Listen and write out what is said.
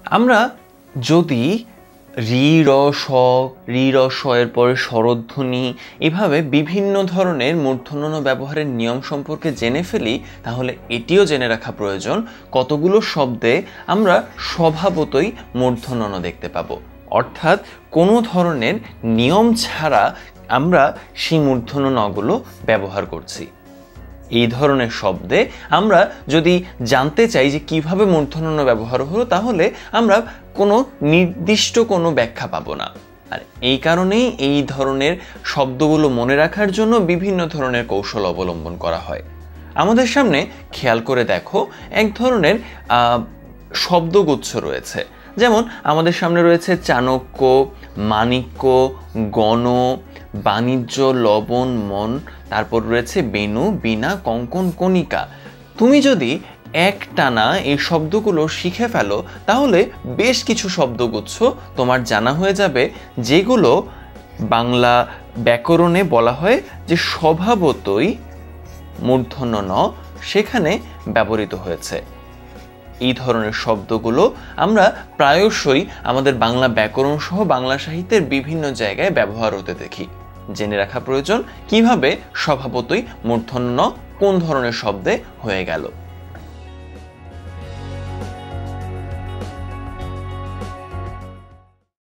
আমরা যদি রি র স রি র স এর পরে স্বরধ্বনি এভাবে বিভিন্ন ধরনের মূর্ধন্য ণ ব্যবহারের নিয়ম সম্পর্কে জেনে ফেলি, তাহলে এটিও জেনে রাখা প্রয়োজন কতগুলো শব্দে আমরা স্বভাবতই মূর্ধন্য ণ দেখতে পাবো, অর্থাৎ কোনো ধরনের নিয়ম ছাড়া আমরা সেই মূর্ধন্য ণগুলো ব্যবহার করছি। এই ধরনের শব্দে আমরা যদি জানতে চাই যে কিভাবে মূর্ধন্য ণ ব্যবহার হলো, তাহলে আমরা কোনো নির্দিষ্ট কোনো ব্যাখ্যা পাবো না। আর এই কারণেই এই ধরনের শব্দগুলো মনে রাখার জন্য বিভিন্ন ধরনের কৌশল অবলম্বন করা হয়। আমাদের সামনে খেয়াল করে দেখো, এক ধরনের শব্দগুচ্ছ রয়েছে। যেমন আমাদের সামনে রয়েছে চাণক্য, মাণিক্য, গণ, বাণিজ্য, লবণ, মন, তারপর রয়েছে বেণু, বীণা, কঙ্কন, কণিকা। তুমি যদি একটানা এই শব্দগুলো শিখে ফেলো, তাহলে বেশ কিছু শব্দগুচ্ছ তোমার জানা হয়ে যাবে, যেগুলো বাংলা ব্যাকরণে বলা হয় যে স্বভাবতই মূর্ধন্য ণ সেখানে ব্যবহৃত হয়েছে। এই ধরনের শব্দগুলো আমরা প্রায়শই আমাদের বাংলা ব্যাকরণ সহ বাংলা সাহিত্যের বিভিন্ন জায়গায় ব্যবহার হতে দেখি। জেনে রাখা প্রয়োজন কিভাবে স্বভাবতই মূর্ধন্য ণ কোন ধরনের শব্দে হয়ে গেল।